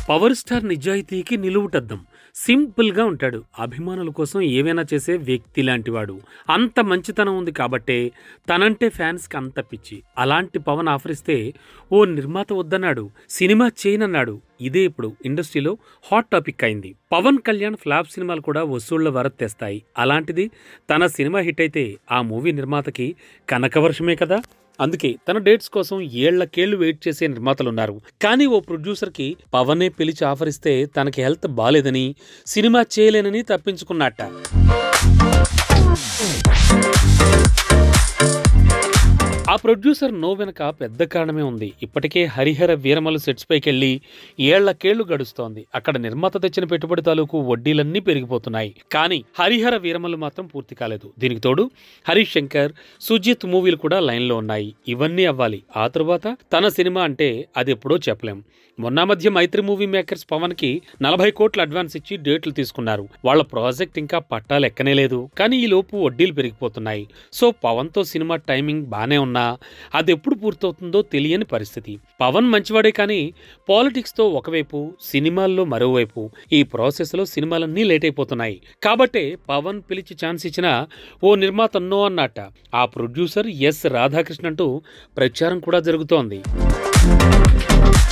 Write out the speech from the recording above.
Power star నిజాయితీకి నిలువుటద్దం. సింపుల్గా ఉంటాడు. అభిమానుల కోసం ఏవైనా చేసే వ్యక్తి లాంటివాడు. అంత మంచితనం ఉంది కాబట్టే తనంటే ఫ్యాన్స్కి అంత పిచ్చి. అలాంటి పవన్ ఆఫరిస్తే ఓ నిర్మాత వద్దన్నాడు, సినిమా చేయనన్నాడు. ఇదే ఇప్పుడు ఇండస్ట్రీలో హాట్ టాపిక్ అయింది. పవన్ కళ్యాణ్ ఫ్లాప్ సినిమాలు కూడా వసూళ్ల వరద తెస్తాయి. అలాంటిది తన సినిమా హిట్ అయితే ఆ మూవీ నిర్మాతకి కనకవర్షమే కదా. అందుకే తన డేట్స్ కోసం ఏళ్లకేళ్లు వెయిట్ చేసే నిర్మాతలున్నారు. కానీ ఓ ప్రొడ్యూసర్కి పవనే పిలిచి ఆఫరిస్తే తనకి హెల్త్ బాలేదని, సినిమా చేయలేనని తప్పించుకున్నట్ట. ఆ ప్రొడ్యూసర్ నో వెనక పెద్ద కారణమే ఉంది. ఇప్పటికే హరిహర వీరమలు సెట్స్ పైకెళ్లి ఏళ్లకేళ్లు గడుస్తోంది. అక్కడ నిర్మాత తెచ్చిన పెట్టుబడి తాలూకు వడ్డీలన్నీ పెరిగిపోతున్నాయి. కానీ హరిహర వీరమలు మాత్రం పూర్తి కాలేదు. దీనికి తోడు హరీష్ శంకర్, సుజిత్ మూవీలు కూడా లైన్లో ఉన్నాయి. ఇవన్నీ అవ్వాలి. ఆ తరువాత తన సినిమా అంటే అది ఎప్పుడో చెప్పలేం. మొన్న మధ్య మైత్రి మూవీ మేకర్స్ పవన్ కి 40 కోట్ల అడ్వాన్స్ ఇచ్చి డేట్లు తీసుకున్నారు. వాళ్ళ ప్రాజెక్ట్ ఇంకా పట్టాలు ఎక్కనే లేదు. కానీ ఈ లోపు వడ్డీలు పెరిగిపోతున్నాయి. సో పవన్ తో సినిమా టైమింగ్ బానే ఉన్నా అది ఎప్పుడు పూర్తవుతుందో తెలియని పరిస్థితి. పవన్ మంచివాడే కానీ పాలిటిక్స్ తో ఒకవైపు, సినిమాల్లో మరోవైపు. ఈ ప్రాసెస్ లో సినిమాలన్నీ లేట్ అయిపోతున్నాయి. కాబట్టే పవన్ పిలిచి ఛాన్స్ ఇచ్చినా ఓ నిర్మాత నో అన్నట్ట. ఆ ప్రొడ్యూసర్ ఎస్ రాధాకృష్ణ అంటూ ప్రచారం కూడా జరుగుతోంది.